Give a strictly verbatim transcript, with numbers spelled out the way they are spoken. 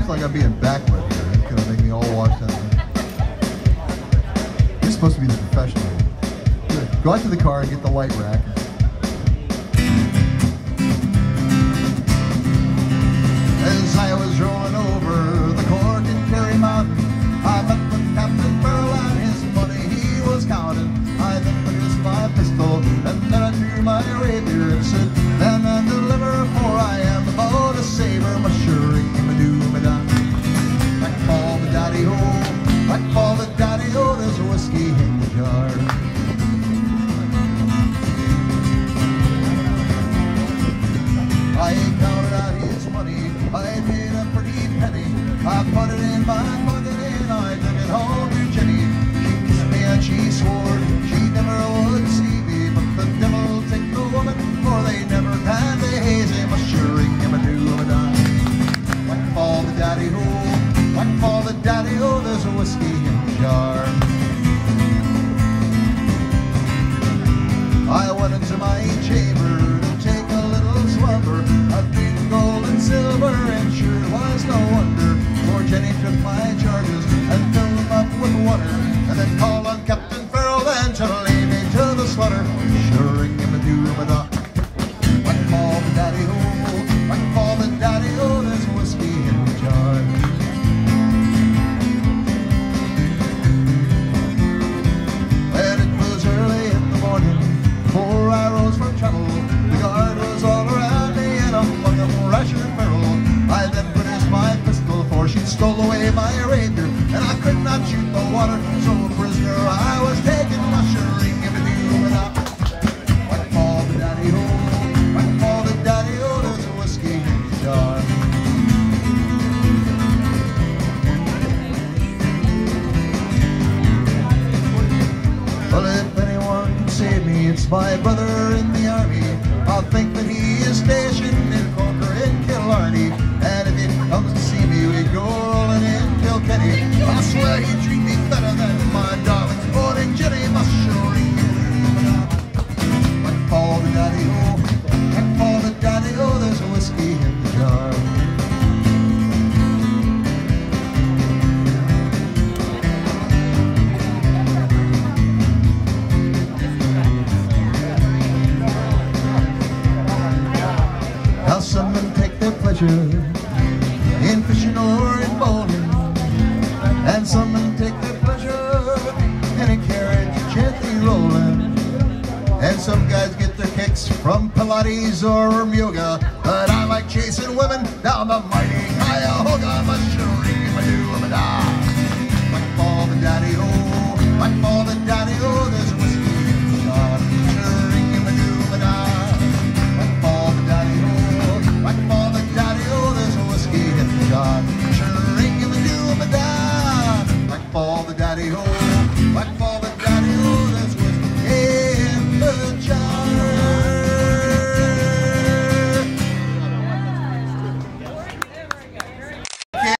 like I'm being backlit here. It's gonna make me all washed out. You're supposed to be the professional. Good. Go out to the car and get the light rack. As I was rolling over the Cork and Kerry Mountain, I met with Captain Farrell and his money he was counting. I then produced my pistol and then I drew my rapier and said, "Then I deliver, for I am about a saber, my shirring him a do me da." Back fall the daddy-o, back fall the daddy-o, there's a whiskey in the jar. I counted out his money, I paid a pretty penny. I put it in my pocket and I took it home to Jenny. She kissed me and she swore she never would see me, but the devil take the woman, for they never can be hazy. Must sure ring him a do a die. Whack fall the daddy-o, whack fall the daddy-o, there's a whiskey in the jar. I went into my chamber to take a little slumber. I dreamed gold and silver, and sure was no wonder, for Jenny took my charges and filled them up with water, and then called on Captain Farrell then to lead me to the slaughter. Sure ring him a do a da. Whack fall the daddy-o, whack fall the daddy-o, there's whiskey in the jar. When it was early in the morning, before I rose from travel, the guard was all around me and among them Rasher Farrell. I then produced my pistol, for she stole away my rapier, and I could not shoot the water, so a prisoner I was taken. My shirring him a do a da. Whack fall the daddy-o, whack fall the daddy-o, there's a whiskey in the jar. Well, if anyone can save me, it's my brother in the army. I'll think that he is stationed in Corker in Killarney, and if he comes to see me, we go rolling in Kilkenny. I swear he'd treat me better than my darling sporting Jenny. Must sure ring him a da. Whack fall the daddy-o, whack fall the daddy-o, there's a whiskey in the jar. Some men take their pleasure in fishing or in bowling, and some men take their pleasure in a carriage gently rolling, and some guys get their kicks from Pilates or yoga, but